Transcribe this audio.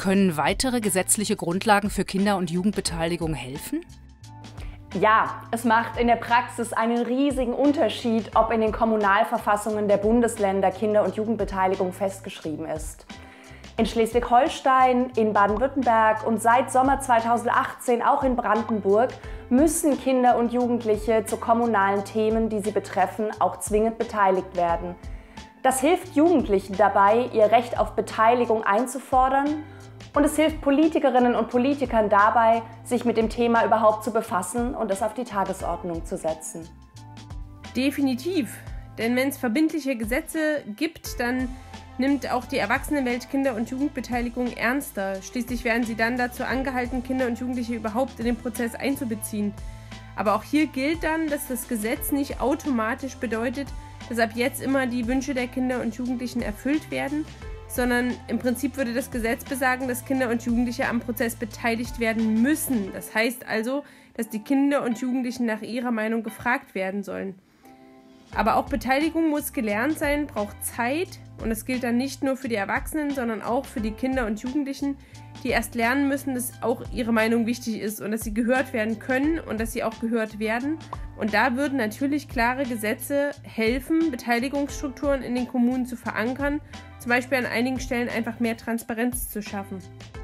Können weitere gesetzliche Grundlagen für Kinder- und Jugendbeteiligung helfen? Ja, es macht in der Praxis einen riesigen Unterschied, ob in den Kommunalverfassungen der Bundesländer Kinder- und Jugendbeteiligung festgeschrieben ist. In Schleswig-Holstein, in Baden-Württemberg und seit Sommer 2018 auch in Brandenburg müssen Kinder und Jugendliche zu kommunalen Themen, die sie betreffen, auch zwingend beteiligt werden. Das hilft Jugendlichen dabei, ihr Recht auf Beteiligung einzufordern, und es hilft Politikerinnen und Politikern dabei, sich mit dem Thema überhaupt zu befassen und es auf die Tagesordnung zu setzen. Definitiv, denn wenn es verbindliche Gesetze gibt, dann nimmt auch die Erwachsenenwelt Kinder- und Jugendbeteiligung ernster. Schließlich werden sie dann dazu angehalten, Kinder und Jugendliche überhaupt in den Prozess einzubeziehen. Aber auch hier gilt dann, dass das Gesetz nicht automatisch bedeutet, dass ab jetzt immer die Wünsche der Kinder und Jugendlichen erfüllt werden, sondern im Prinzip würde das Gesetz besagen, dass Kinder und Jugendliche am Prozess beteiligt werden müssen. Das heißt also, dass die Kinder und Jugendlichen nach ihrer Meinung gefragt werden sollen. Aber auch Beteiligung muss gelernt sein, braucht Zeit, und das gilt dann nicht nur für die Erwachsenen, sondern auch für die Kinder und Jugendlichen, die erst lernen müssen, dass auch ihre Meinung wichtig ist und dass sie gehört werden können und dass sie auch gehört werden. Und da würden natürlich klare Gesetze helfen, Beteiligungsstrukturen in den Kommunen zu verankern, zum Beispiel an einigen Stellen einfach mehr Transparenz zu schaffen.